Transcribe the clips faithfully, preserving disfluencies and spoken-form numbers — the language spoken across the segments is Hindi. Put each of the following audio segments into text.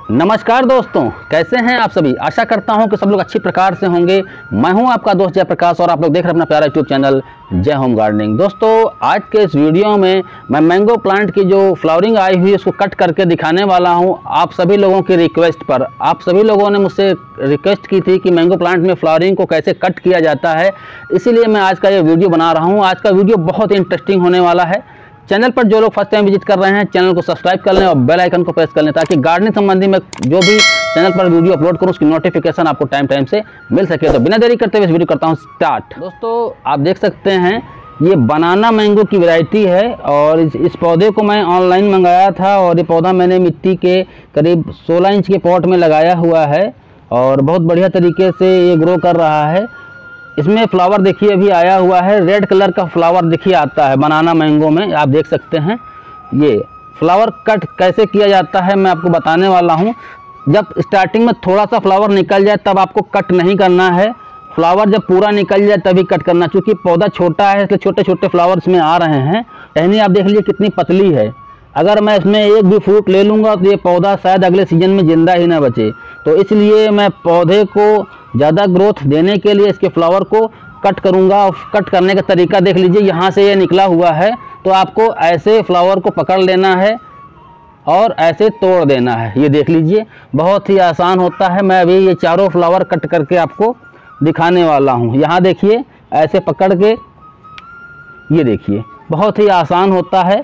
नमस्कार दोस्तों, कैसे हैं आप सभी। आशा करता हूं कि सब लोग अच्छी प्रकार से होंगे। मैं हूं आपका दोस्त जयप्रकाश और आप लोग देख रहे हैं अपना प्यारा YouTube channel Jai home gardening. दोस्तों, आज के इस वीडियो में मैं मैंगो प्लांट की जो फ्लावरिंग आई हुई है उसको कट करके दिखाने वाला हूं। आप सभी लोगों की रिक्वेस्ट पर आप सभी लोगों ने मुझसे रिक्वेस्ट की थी कि मैंगो प्लांट में फ्लावरिंग को कैसे कट किया जाता है, इसीलिए मैं आज का ये वीडियो बना रहा हूँ। आज का वीडियो बहुत इंटरेस्टिंग होने वाला है। चैनल पर जो लोग फर्स्ट टाइम विजिट कर रहे हैं, चैनल को सब्सक्राइब कर लें और बेल आइकन को प्रेस कर लें ताकि गार्डनिंग संबंधी मैं जो भी चैनल पर वीडियो अपलोड करूं उसकी नोटिफिकेशन आपको टाइम टाइम से मिल सके। तो बिना देरी करते हुए इस वीडियो करता हूं स्टार्ट। दोस्तों, आप देख सकते हैं ये बनाना मैंगो की वैरायटी है और इस, इस पौधे को मैं ऑनलाइन मंगाया था और ये पौधा मैंने मिट्टी के करीब सोलह इंच के पॉट में लगाया हुआ है और बहुत बढ़िया तरीके से ये ग्रो कर रहा है। इसमें फ्लावर देखिए अभी आया हुआ है, रेड कलर का फ्लावर देखिए आता है बनाना मैंगो में, आप देख सकते हैं। ये फ्लावर कट कैसे किया जाता है मैं आपको बताने वाला हूँ। जब स्टार्टिंग में थोड़ा सा फ्लावर निकल जाए तब आपको कट नहीं करना है। फ्लावर जब पूरा निकल जाए तभी कट करना, क्योंकि पौधा छोटा है इसलिए छोटे छोटे फ्लावर इसमें आ रहे हैं। टहनी आप देख लीजिए कितनी पतली है। अगर मैं इसमें एक भी फ्रूट ले लूँगा तो ये पौधा शायद अगले सीजन में ज़िंदा ही ना बचे। तो इसलिए मैं पौधे को ज़्यादा ग्रोथ देने के लिए इसके फ्लावर को कट करूँगा। कट करने का तरीका देख लीजिए, यहाँ से ये निकला हुआ है तो आपको ऐसे फ्लावर को पकड़ लेना है और ऐसे तोड़ देना है। ये देख लीजिए बहुत ही आसान होता है। मैं अभी ये चारों फ्लावर कट करके आपको दिखाने वाला हूँ। यहाँ देखिए ऐसे पकड़ के, ये देखिए बहुत ही आसान होता है।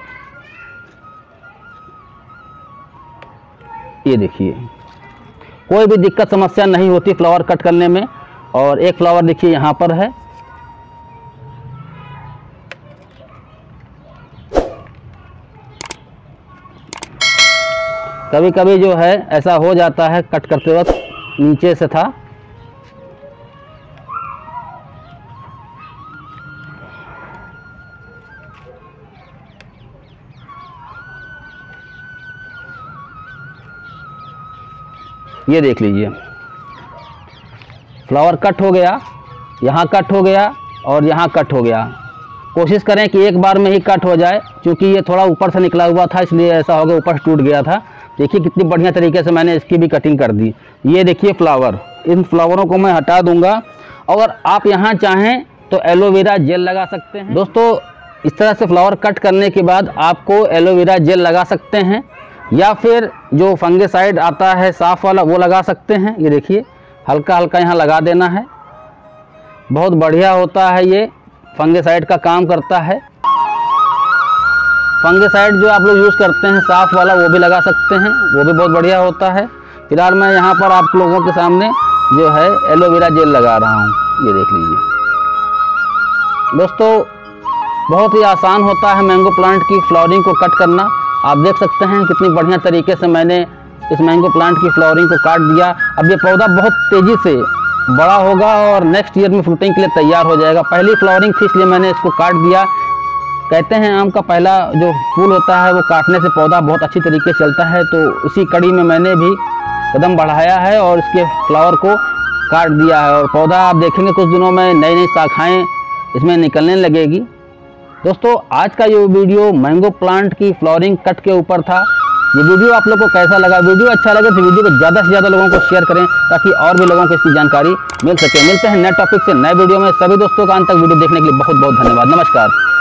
ये देखिए कोई भी दिक्कत समस्या नहीं होती फ्लावर कट करने में। और एक फ्लावर देखिए यहाँ पर है। कभी कभी जो है ऐसा हो जाता है कट करते वक्त नीचे से था। ये देख लीजिए फ्लावर कट हो गया, यहाँ कट हो गया और यहाँ कट हो गया। कोशिश करें कि एक बार में ही कट हो जाए, क्योंकि ये थोड़ा ऊपर से निकला हुआ था इसलिए ऐसा हो गया, ऊपर से टूट गया था। देखिए कितनी बढ़िया तरीके से मैंने इसकी भी कटिंग कर दी। ये देखिए फ्लावर, इन फ्लावरों को मैं हटा दूंगा। अगर आप यहाँ चाहें तो एलोवेरा जेल लगा सकते हैं। दोस्तों, इस तरह से फ्लावर कट करने के बाद आपको एलोवेरा जेल लगा सकते हैं या फिर जो फंगिसाइड आता है साफ़ वाला वो लगा सकते हैं। ये देखिए हल्का हल्का यहाँ लगा देना है, बहुत बढ़िया होता है। ये फंगिसाइड का काम करता है। फंगिसाइड जो आप लोग यूज़ करते हैं साफ़ वाला वो भी लगा सकते हैं, वो भी बहुत बढ़िया होता है। फिलहाल मैं यहाँ पर आप लोगों के सामने जो है एलोवेरा जेल लगा रहा हूँ। ये देख लीजिए दोस्तों, बहुत ही आसान होता है मैंगो प्लांट की फ्लावरिंग को कट करना। आप देख सकते हैं कितनी बढ़िया तरीके से मैंने इस मैंगो प्लांट की फ्लावरिंग को काट दिया। अब ये पौधा बहुत तेज़ी से बड़ा होगा और नेक्स्ट ईयर में फ्रूटिंग के लिए तैयार हो जाएगा। पहली फ्लावरिंग थी इसलिए मैंने इसको काट दिया। कहते हैं आम का पहला जो फूल होता है वो काटने से पौधा बहुत अच्छी तरीके से चलता है, तो इसी कड़ी में मैंने भी कदम बढ़ाया है और इसके फ्लावर को काट दिया है। और पौधा आप देखेंगे कुछ दिनों में नई नई शाखाएँ इसमें निकलने लगेगी। दोस्तों, आज का ये वीडियो मैंगो प्लांट की फ्लावरिंग कट के ऊपर था। ये वीडियो आप लोगों को कैसा लगा? वीडियो अच्छा लगे तो वीडियो को ज़्यादा से ज़्यादा लोगों को शेयर करें ताकि और भी लोगों को इसकी जानकारी मिल सके। मिलते हैं नए टॉपिक से नए वीडियो में। सभी दोस्तों का अंत तक वीडियो देखने के लिए बहुत बहुत धन्यवाद। नमस्कार।